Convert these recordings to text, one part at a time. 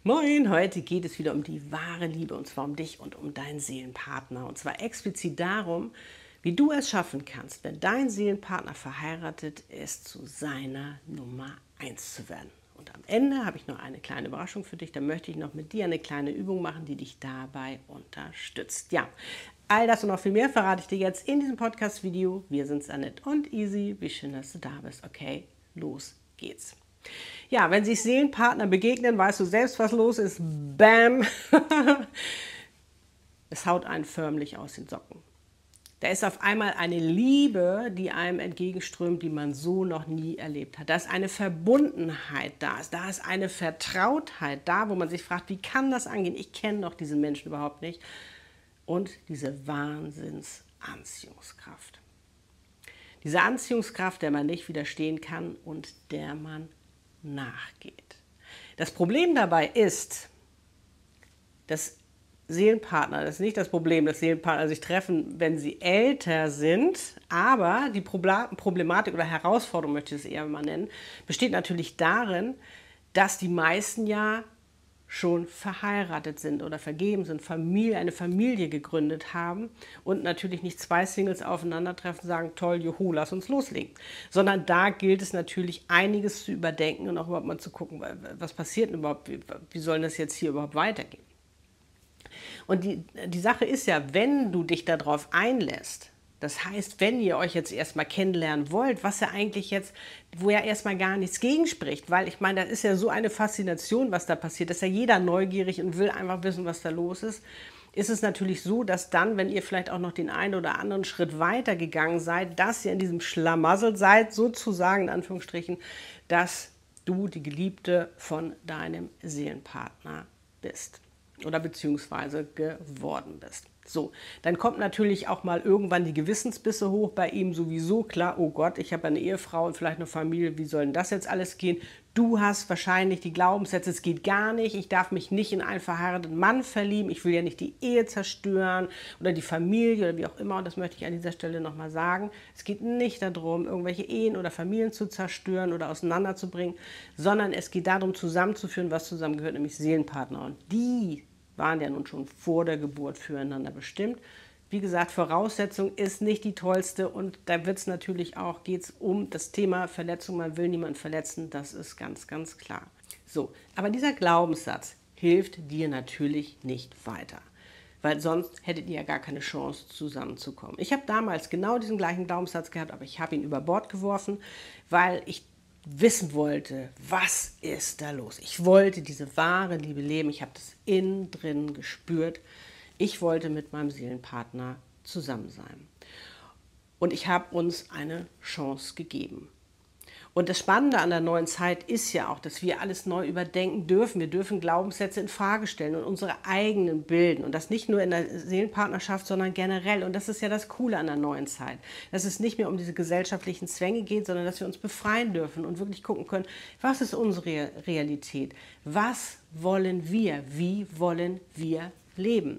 Moin, heute geht es wieder um die wahre Liebe und zwar um dich und um deinen Seelenpartner. Und zwar explizit darum, wie du es schaffen kannst, wenn dein Seelenpartner verheiratet ist, zu seiner Nummer 1 zu werden. Und am Ende habe ich noch eine kleine Überraschung für dich. Da möchte ich noch mit dir eine kleine Übung machen, die dich dabei unterstützt. Ja, all das und noch viel mehr verrate ich dir jetzt in diesem Podcast-Video. Wir sind Annette und Easy. Wie schön, dass du da bist. Okay, los geht's. Ja, wenn sich Seelenpartner begegnen, weißt du selbst, was los ist. Bam! Es haut einen förmlich aus den Socken. Da ist auf einmal eine Liebe, die einem entgegenströmt, die man so noch nie erlebt hat. Da ist eine Verbundenheit da. Da ist eine Vertrautheit da, wo man sich fragt, wie kann das angehen? Ich kenne doch diesen Menschen überhaupt nicht. Und diese Wahnsinnsanziehungskraft. Diese Anziehungskraft, der man nicht widerstehen kann und der man nachgeht. Das Problem dabei ist, dass Seelenpartner, das ist nicht das Problem, dass Seelenpartner sich treffen, wenn sie älter sind, aber die Problematik oder Herausforderung, möchte ich es eher mal nennen, besteht natürlich darin, dass die meisten ja schon verheiratet sind oder vergeben sind, eine Familie gegründet haben und natürlich nicht zwei Singles aufeinandertreffen und sagen, toll, juhu, lass uns loslegen. Sondern da gilt es natürlich, einiges zu überdenken und auch überhaupt mal zu gucken, was passiert denn überhaupt, wie soll das jetzt hier überhaupt weitergehen. Und die Sache ist ja, wenn du dich darauf einlässt, das heißt, wenn ihr euch jetzt erstmal kennenlernen wollt, was ja eigentlich jetzt, wo ja erstmal gar nichts gegenspricht, weil ich meine, das ist ja so eine Faszination, was da passiert, dass ja jeder neugierig und will einfach wissen, was da los ist es natürlich so, dass dann, wenn ihr vielleicht auch noch den einen oder anderen Schritt weiter gegangen seid, dass ihr in diesem Schlamassel seid, sozusagen in Anführungsstrichen, dass du die Geliebte von deinem Seelenpartner bist oder beziehungsweise geworden bist. So, dann kommt natürlich auch mal irgendwann die Gewissensbisse hoch bei ihm sowieso. Klar, oh Gott, ich habe eine Ehefrau und vielleicht eine Familie, wie soll denn das jetzt alles gehen? Du hast wahrscheinlich die Glaubenssätze, es geht gar nicht, ich darf mich nicht in einen verheirateten Mann verlieben, ich will ja nicht die Ehe zerstören oder die Familie oder wie auch immer. Und das möchte ich an dieser Stelle nochmal sagen. Es geht nicht darum, irgendwelche Ehen oder Familien zu zerstören oder auseinanderzubringen, sondern es geht darum, zusammenzuführen, was zusammengehört, nämlich Seelenpartner. Und die waren ja nun schon vor der Geburt füreinander bestimmt. Wie gesagt, Voraussetzung ist nicht die tollste und da wird es natürlich auch, geht es um das Thema Verletzung, man will niemanden verletzen, das ist ganz, ganz klar. So, aber dieser Glaubenssatz hilft dir natürlich nicht weiter, weil sonst hättet ihr ja gar keine Chance zusammenzukommen. Ich habe damals genau diesen gleichen Glaubenssatz gehabt, aber ich habe ihn über Bord geworfen, weil ich wissen wollte, was ist da los. Ich wollte diese wahre Liebe leben, ich habe das innen drin gespürt. Ich wollte mit meinem Seelenpartner zusammen sein. Und ich habe uns eine Chance gegeben. Und das Spannende an der neuen Zeit ist ja auch, dass wir alles neu überdenken dürfen. Wir dürfen Glaubenssätze in Frage stellen und unsere eigenen bilden. Und das nicht nur in der Seelenpartnerschaft, sondern generell. Und das ist ja das Coole an der neuen Zeit. Dass es nicht mehr um diese gesellschaftlichen Zwänge geht, sondern dass wir uns befreien dürfen und wirklich gucken können, was ist unsere Realität? Was wollen wir? Wie wollen wir leben?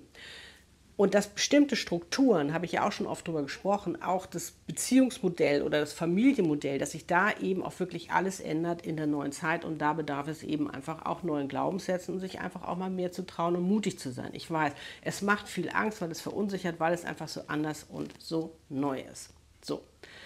Und dass bestimmte Strukturen, habe ich ja auch schon oft darüber gesprochen, auch das Beziehungsmodell oder das Familienmodell, dass sich da eben auch wirklich alles ändert in der neuen Zeit und da bedarf es eben einfach auch neuen Glaubenssätzen und sich einfach auch mal mehr zu trauen und mutig zu sein. Ich weiß, es macht viel Angst, weil es verunsichert, weil es einfach so anders und so neu ist. So.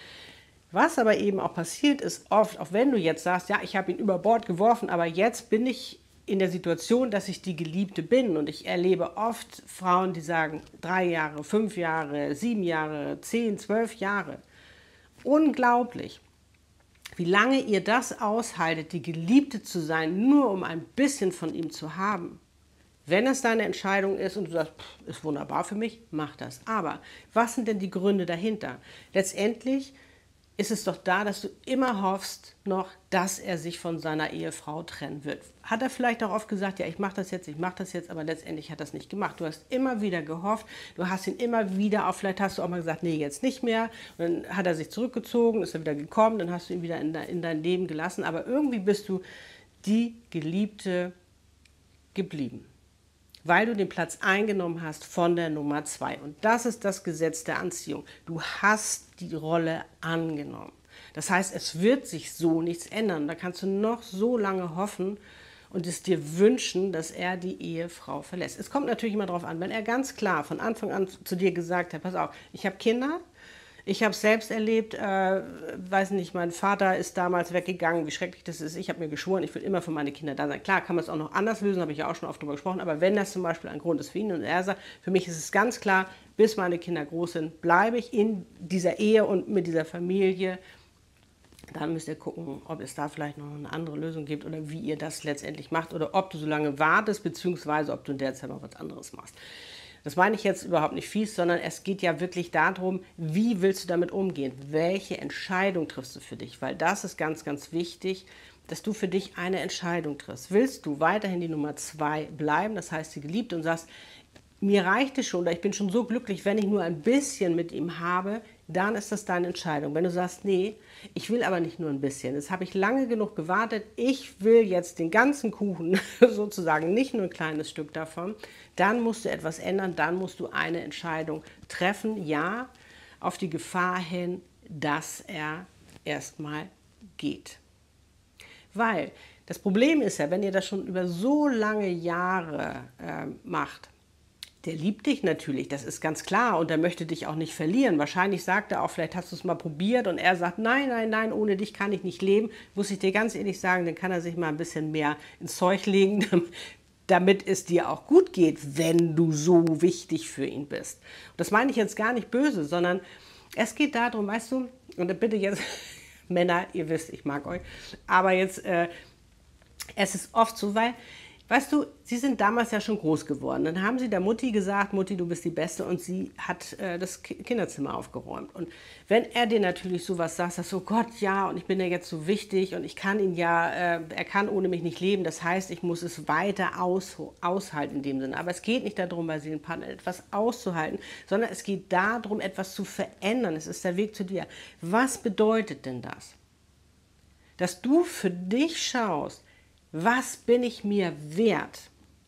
Was aber eben auch passiert ist oft, auch wenn du jetzt sagst, ja, ich habe ihn über Bord geworfen, aber jetzt bin ich in der Situation, dass ich die Geliebte bin und ich erlebe oft Frauen, die sagen 3 Jahre, 5 Jahre, 7 Jahre, 10, 12 Jahre. Unglaublich, wie lange ihr das aushaltet, die Geliebte zu sein, nur um ein bisschen von ihm zu haben. Wenn es deine Entscheidung ist und du sagst, ist wunderbar für mich, mach das. Aber was sind denn die Gründe dahinter? Letztendlich ist es doch da, dass du immer hoffst noch, dass er sich von seiner Ehefrau trennen wird. Hat er vielleicht auch oft gesagt, ja, ich mache das jetzt, aber letztendlich hat er es nicht gemacht. Du hast immer wieder gehofft, du hast ihn immer wieder, auch vielleicht hast du auch mal gesagt, nee, jetzt nicht mehr. Und dann hat er sich zurückgezogen, ist er wieder gekommen, dann hast du ihn wieder in dein Leben gelassen. Aber irgendwie bist du die Geliebte geblieben, weil du den Platz eingenommen hast von der Nummer 2. Und das ist das Gesetz der Anziehung. Du hast die Rolle angenommen. Das heißt, es wird sich so nichts ändern. Da kannst du noch so lange hoffen und es dir wünschen, dass er die Ehefrau verlässt. Es kommt natürlich immer darauf an, wenn er ganz klar von Anfang an zu dir gesagt hat, pass auf, ich habe Kinder, ich habe es selbst erlebt, weiß nicht, mein Vater ist damals weggegangen, wie schrecklich das ist. Ich habe mir geschworen, ich will immer für meine Kinder da sein. Klar, kann man es auch noch anders lösen, habe ich ja auch schon oft drüber gesprochen. Aber wenn das zum Beispiel ein Grund ist für ihn und er sagt, für mich ist es ganz klar, bis meine Kinder groß sind, bleibe ich in dieser Ehe und mit dieser Familie. Dann müsst ihr gucken, ob es da vielleicht noch eine andere Lösung gibt oder wie ihr das letztendlich macht oder ob du so lange wartest, beziehungsweise ob du in der Zeit mal was anderes machst. Das meine ich jetzt überhaupt nicht fies, sondern es geht ja wirklich darum, wie willst du damit umgehen? Welche Entscheidung triffst du für dich? Weil das ist ganz, ganz wichtig, dass du für dich eine Entscheidung triffst. Willst du weiterhin die Nummer 2 bleiben, das heißt die Geliebte, und sagst, mir reicht es schon oder ich bin schon so glücklich, wenn ich nur ein bisschen mit ihm habe, dann ist das deine Entscheidung. Wenn du sagst, nee, ich will aber nicht nur ein bisschen, jetzt habe ich lange genug gewartet, ich will jetzt den ganzen Kuchen sozusagen, nicht nur ein kleines Stück davon, dann musst du etwas ändern, dann musst du eine Entscheidung treffen, ja, auf die Gefahr hin, dass er erstmal geht. Weil das Problem ist ja, wenn ihr das schon über so lange Jahre macht, der liebt dich natürlich, das ist ganz klar und der möchte dich auch nicht verlieren. Wahrscheinlich sagt er auch, vielleicht hast du es mal probiert und er sagt, nein, nein, nein, ohne dich kann ich nicht leben. Muss ich dir ganz ehrlich sagen, dann kann er sich mal ein bisschen mehr ins Zeug legen, damit es dir auch gut geht, wenn du so wichtig für ihn bist. Und das meine ich jetzt gar nicht böse, sondern es geht darum, weißt du, und bitte jetzt, Männer, ihr wisst, ich mag euch, aber jetzt, es ist oft so, weil, weißt du, sie sind damals ja schon groß geworden. Dann haben sie der Mutti gesagt, Mutti, du bist die Beste, und sie hat das Kinderzimmer aufgeräumt. Und wenn er dir natürlich sowas sagt, sagst du, oh Gott, ja, und ich bin ja jetzt so wichtig und ich kann ihn ja, er kann ohne mich nicht leben. Das heißt, ich muss es weiter aushalten in dem Sinne. Aber es geht nicht darum, bei Seelenpartnern etwas auszuhalten, sondern es geht darum, etwas zu verändern. Es ist der Weg zu dir. Was bedeutet denn das? Dass du für dich schaust, was bin ich mir wert?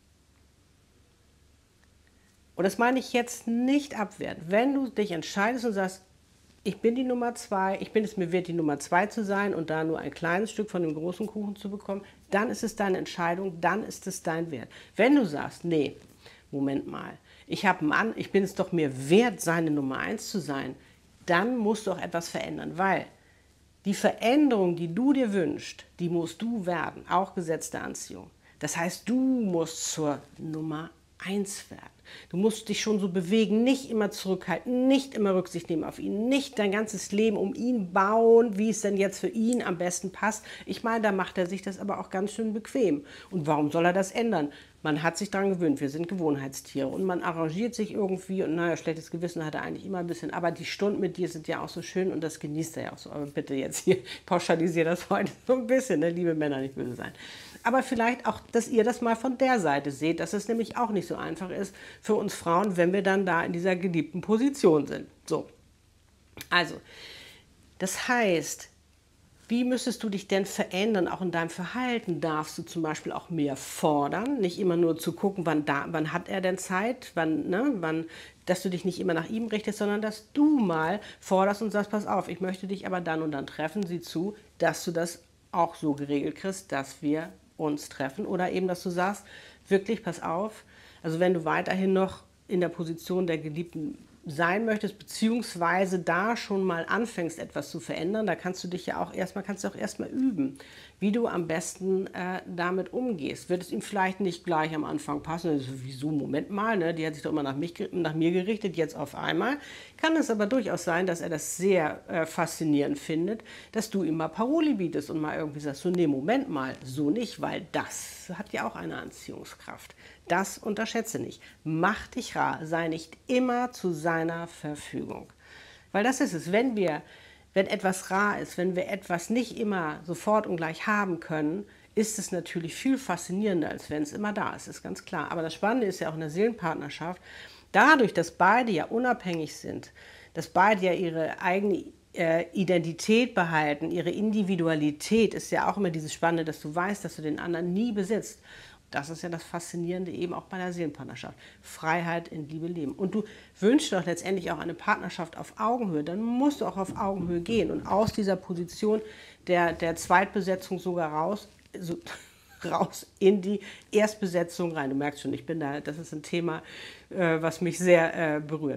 Und das meine ich jetzt nicht abwertend. Wenn du dich entscheidest und sagst, ich bin die Nummer 2, ich bin es mir wert, die Nummer 2 zu sein und da nur ein kleines Stück von dem großen Kuchen zu bekommen, dann ist es deine Entscheidung, dann ist es dein Wert. Wenn du sagst, nee, Moment mal, ich habe einen Mann, ich bin es doch mir wert, seine Nummer 1 zu sein, dann musst du auch etwas verändern, weil die Veränderung, die du dir wünschst, die musst du werden, auch Gesetz der Anziehung. Das heißt, du musst zur Nummer 1 werden. Du musst dich schon so bewegen, nicht immer zurückhalten, nicht immer Rücksicht nehmen auf ihn, nicht dein ganzes Leben um ihn bauen, wie es denn jetzt für ihn am besten passt. Ich meine, da macht er sich das aber auch ganz schön bequem. Und warum soll er das ändern? Man hat sich daran gewöhnt, wir sind Gewohnheitstiere und man arrangiert sich irgendwie und naja, schlechtes Gewissen hat er eigentlich immer ein bisschen, aber die Stunden mit dir sind ja auch so schön und das genießt er ja auch so. Aber bitte jetzt hier, pauschalisiere das heute so ein bisschen, ne? Liebe Männer, nicht böse sein. Aber vielleicht auch, dass ihr das mal von der Seite seht, dass es nämlich auch nicht so einfach ist für uns Frauen, wenn wir dann da in dieser geliebten Position sind. So, also, das heißt, wie müsstest du dich denn verändern, auch in deinem Verhalten? Darfst du zum Beispiel auch mehr fordern, nicht immer nur zu gucken, wann hat er denn Zeit, dass du dich nicht immer nach ihm richtest, sondern dass du mal forderst und sagst, pass auf, ich möchte dich aber dann und dann treffen, sieh zu, dass du das auch so geregelt kriegst, dass wir uns treffen, oder eben, dass du sagst, wirklich, pass auf, also wenn du weiterhin noch in der Position der Geliebten sein möchtest, beziehungsweise da schon mal anfängst, etwas zu verändern, da kannst du dich ja auch erstmal üben, wie du am besten damit umgehst. Wird es ihm vielleicht nicht gleich am Anfang passen? Also, wieso, Moment mal, ne? Die hat sich doch immer nach mir gerichtet, jetzt auf einmal. Kann es aber durchaus sein, dass er das sehr faszinierend findet, dass du ihm mal Paroli bietest und mal irgendwie sagst, so, nee, Moment mal, so nicht, weil das hat ja auch eine Anziehungskraft. Das unterschätze nicht. Mach dich rar, sei nicht immer zu seiner Verfügung. Weil das ist es, wenn etwas rar ist, wenn wir etwas nicht immer sofort und gleich haben können, ist es natürlich viel faszinierender, als wenn es immer da ist ganz klar. Aber das Spannende ist ja auch in der Seelenpartnerschaft, dadurch, dass beide ja unabhängig sind, dass beide ja ihre eigene Identität behalten, ihre Individualität, ist ja auch immer dieses Spannende, dass du weißt, dass du den anderen nie besitzt. Das ist ja das Faszinierende eben auch bei der Seelenpartnerschaft. Freiheit in Liebe leben. Und du wünschst doch letztendlich auch eine Partnerschaft auf Augenhöhe. Dann musst du auch auf Augenhöhe gehen und aus dieser Position der Zweitbesetzung sogar raus in die Erstbesetzung rein. Du merkst schon, das ist ein Thema, was mich sehr berührt.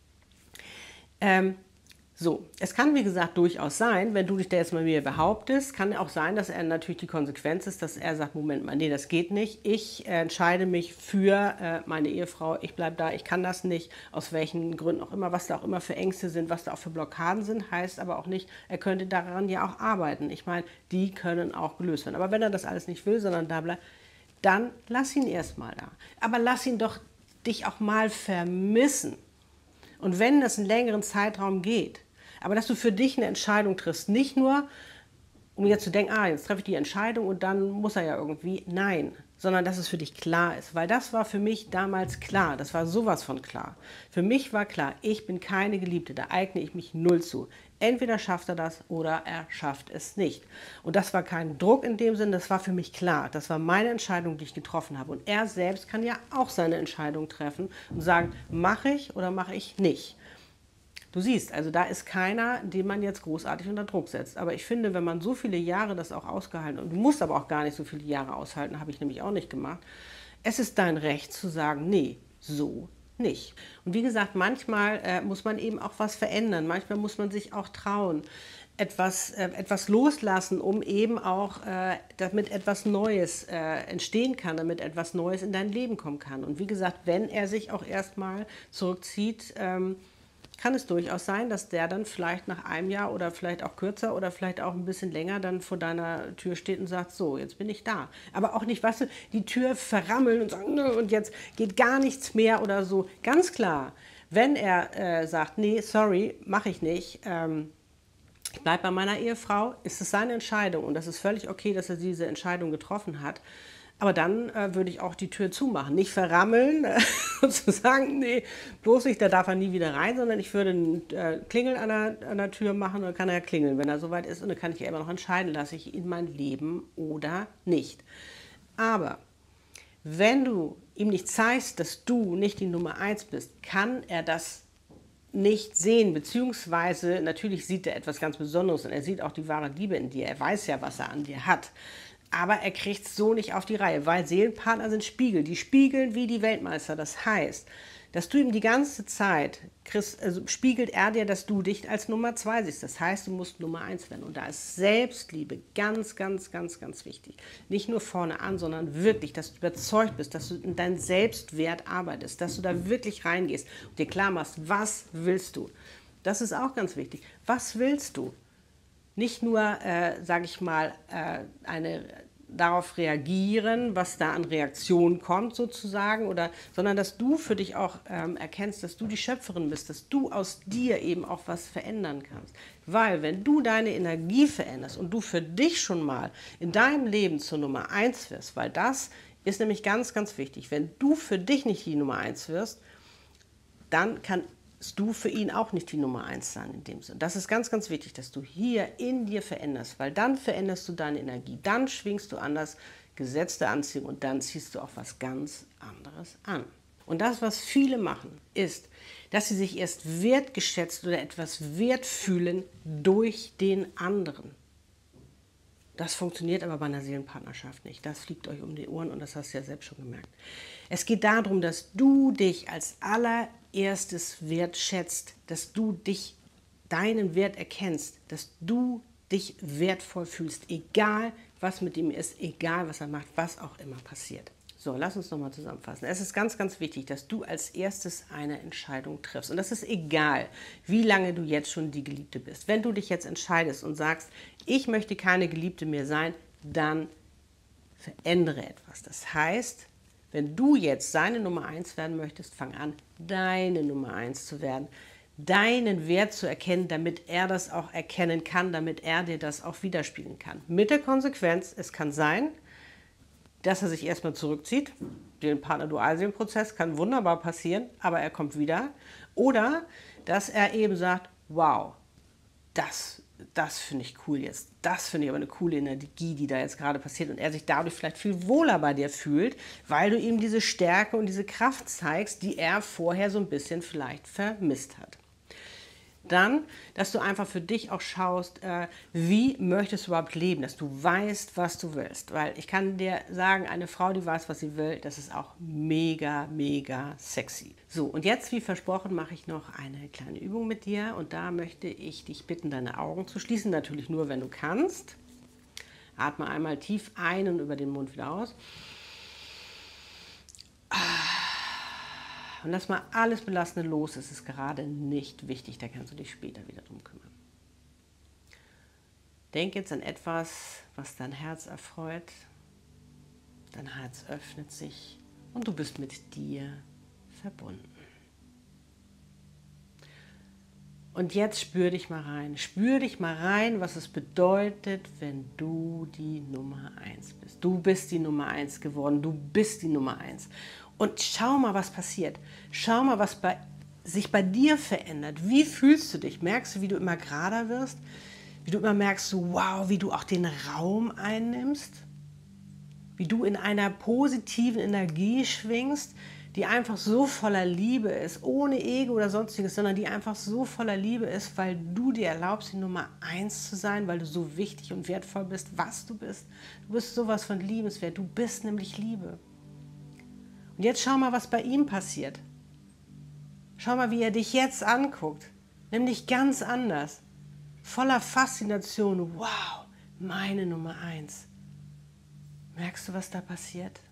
So, es kann wie gesagt durchaus sein, wenn du dich da jetzt mal mir behauptest, kann auch sein, dass er natürlich die Konsequenz ist, dass er sagt, Moment mal, nee, das geht nicht. Ich entscheide mich für meine Ehefrau, ich bleibe da, ich kann das nicht, aus welchen Gründen auch immer, was da auch immer für Ängste sind, was da auch für Blockaden sind, heißt aber auch nicht, er könnte daran ja auch arbeiten. Ich meine, die können auch gelöst werden. Aber wenn er das alles nicht will, sondern da bleibt, dann lass ihn erstmal da. Aber lass ihn doch dich auch mal vermissen. Und wenn das einen längeren Zeitraum geht, aber dass du für dich eine Entscheidung triffst, nicht nur, um jetzt zu denken, jetzt treffe ich die Entscheidung und dann muss er ja irgendwie, nein, sondern dass es für dich klar ist, weil das war für mich damals klar, das war sowas von klar. Für mich war klar, ich bin keine Geliebte, da eigne ich mich null zu. Entweder schafft er das oder er schafft es nicht. Und das war kein Druck in dem Sinn, das war für mich klar. Das war meine Entscheidung, die ich getroffen habe. Und er selbst kann ja auch seine Entscheidung treffen und sagen, mache ich oder mache ich nicht. Du siehst, also da ist keiner, den man jetzt großartig unter Druck setzt. Aber ich finde, wenn man so viele Jahre das auch ausgehalten hat, und du musst aber auch gar nicht so viele Jahre aushalten, habe ich nämlich auch nicht gemacht, es ist dein Recht zu sagen, nee, so nicht. Und wie gesagt, manchmal muss man eben auch was verändern, manchmal muss man sich auch trauen, etwas loslassen, um eben auch, damit etwas Neues entstehen kann, damit etwas Neues in dein Leben kommen kann. Und wie gesagt, wenn er sich auch erstmal zurückzieht, kann es durchaus sein, dass der dann vielleicht nach einem Jahr oder vielleicht auch kürzer oder vielleicht auch ein bisschen länger dann vor deiner Tür steht und sagt, so, jetzt bin ich da. Aber auch nicht, weißt du, die Tür verrammeln und sagen, nö, und jetzt geht gar nichts mehr oder so. Ganz klar, wenn er sagt, nee, sorry, mache ich nicht, ich bleibe bei meiner Ehefrau, ist es seine Entscheidung und das ist völlig okay, dass er diese Entscheidung getroffen hat. Aber dann würde ich auch die Tür zumachen. Nicht verrammeln und zu sagen, nee, bloß nicht, da darf er nie wieder rein, sondern ich würde einen Klingel an der Tür machen und dann kann er ja klingeln, wenn er soweit ist. Und dann kann ich ja immer noch entscheiden, lasse ich ihn mein Leben oder nicht. Aber wenn du ihm nicht zeigst, dass du nicht die Nummer 1 bist, kann er das nicht sehen, beziehungsweise natürlich sieht er etwas ganz Besonderes und er sieht auch die wahre Liebe in dir. Er weiß ja, was er an dir hat. Aber er kriegt es so nicht auf die Reihe, weil Seelenpartner sind Spiegel. Die spiegeln wie die Weltmeister. Das heißt, dass du ihm die ganze Zeit spiegelt er dir, dass du dich als Nummer 2 siehst. Das heißt, du musst Nummer 1 werden. Und da ist Selbstliebe ganz, ganz, ganz, ganz wichtig. Nicht nur vorne an, sondern wirklich, dass du überzeugt bist, dass du in deinen Selbstwert arbeitest, dass du da wirklich reingehst und dir klar machst, was willst du. Das ist auch ganz wichtig. Was willst du? Nicht nur, sage ich mal, darauf reagieren, was da an Reaktionen kommt sozusagen, sondern dass du für dich auch erkennst, dass du die Schöpferin bist, dass du aus dir eben auch was verändern kannst. Weil wenn du deine Energie veränderst und du für dich schon mal in deinem Leben zur Nummer 1 wirst, weil das ist nämlich ganz, ganz wichtig, wenn du für dich nicht die Nummer 1 wirst, dann kannst du für ihn auch nicht die Nummer 1 sein in dem Sinne. Das ist ganz, ganz wichtig, dass du hier in dir veränderst, weil dann veränderst du deine Energie, dann schwingst du anders, Gesetz der Anziehung und dann ziehst du auch was ganz anderes an. Und das, was viele machen, ist, dass sie sich erst wertgeschätzt oder etwas wert fühlen durch den anderen. Das funktioniert aber bei einer Seelenpartnerschaft nicht. Das fliegt euch um die Ohren und das hast du ja selbst schon gemerkt. Es geht darum, dass du dich als allererstes wertschätzt, dass du deinen Wert erkennst, dass du dich wertvoll fühlst, egal was mit ihm ist, egal was er macht, was auch immer passiert. So, lass uns nochmal zusammenfassen. Es ist ganz, ganz wichtig, dass du als erstes eine Entscheidung triffst. Und das ist egal, wie lange du jetzt schon die Geliebte bist. Wenn du dich jetzt entscheidest und sagst, ich möchte keine Geliebte mehr sein, dann verändere etwas. Das heißt, wenn du jetzt seine Nummer 1 werden möchtest, fang an, deine Nummer 1 zu werden. Deinen Wert zu erkennen, damit er das auch erkennen kann, damit er dir das auch widerspiegeln kann. Mit der Konsequenz, es kann sein, dass er sich erstmal zurückzieht. Den Partner-Dualseelenprozess kann wunderbar passieren, aber er kommt wieder. Oder dass er eben sagt, wow, das finde ich cool jetzt. Das finde ich aber eine coole Energie, die da jetzt gerade passiert. Und er sich dadurch vielleicht viel wohler bei dir fühlt, weil du ihm diese Stärke und diese Kraft zeigst, die er vorher so ein bisschen vielleicht vermisst hat. dann, dass du einfach für dich auch schaust, wie möchtest du überhaupt leben, dass du weißt, was du willst. Weil ich kann dir sagen, eine Frau, die weiß, was sie will, das ist auch mega, mega sexy. So, und jetzt, wie versprochen, mache ich noch eine kleine Übung mit dir. Und da möchte ich dich bitten, deine Augen zu schließen. Natürlich nur, wenn du kannst. Atme einmal tief ein und über den Mund wieder aus. Und lass mal alles Belastende los. Es ist gerade nicht wichtig, da kannst du dich später wieder drum kümmern. Denk jetzt an etwas, was dein Herz erfreut. Dein Herz öffnet sich und du bist mit dir verbunden. Und jetzt spür dich mal rein. Spür dich mal rein, was es bedeutet, wenn du die Nummer 1 bist. Du bist die Nummer 1 geworden. Du bist die Nummer 1. Und schau mal, was passiert. Schau mal, was sich bei dir verändert. Wie fühlst du dich? Merkst du, wie du immer gerader wirst? Wie du immer merkst, wow, wie du auch den Raum einnimmst? Wie du in einer positiven Energie schwingst, die einfach so voller Liebe ist, ohne Ego oder sonstiges, sondern die einfach so voller Liebe ist, weil du dir erlaubst, die Nummer 1 zu sein, weil du so wichtig und wertvoll bist, was du bist. Du bist sowas von liebenswert, du bist nämlich Liebe. Und jetzt schau mal, was bei ihm passiert. Schau mal, wie er dich jetzt anguckt, nämlich ganz anders, voller Faszination. Wow, meine Nummer 1. Merkst du, was da passiert?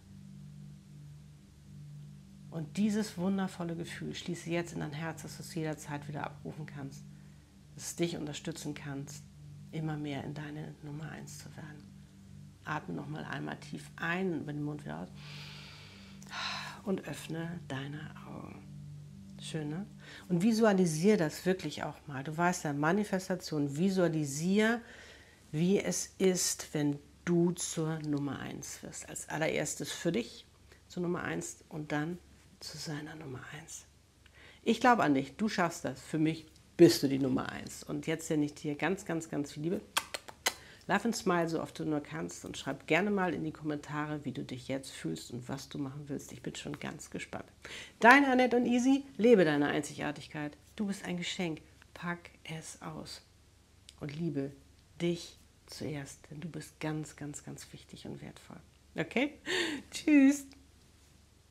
Und dieses wundervolle Gefühl schließe jetzt in dein Herz, dass du es jederzeit wieder abrufen kannst, dass es dich unterstützen kannst, immer mehr in deine Nummer 1 zu werden. Atme nochmal einmal tief ein und über den Mund wieder aus und öffne deine Augen. Schön, ne? Und visualisiere das wirklich auch mal. Du weißt ja, Manifestation, visualisiere, wie es ist, wenn du zur Nummer 1 wirst. Als allererstes für dich zur Nummer 1 und dann zu seiner Nummer 1. Ich glaube an dich, du schaffst das. Für mich bist du die Nummer 1. Und jetzt sende ich dir ganz, ganz, ganz viel Liebe. Love and smile, so oft du nur kannst. Und schreib gerne mal in die Kommentare, wie du dich jetzt fühlst und was du machen willst. Ich bin schon ganz gespannt. Deine Annette und Easy, lebe deine Einzigartigkeit. Du bist ein Geschenk. Pack es aus. Und liebe dich zuerst, denn du bist ganz, ganz, ganz wichtig und wertvoll. Okay? Tschüss.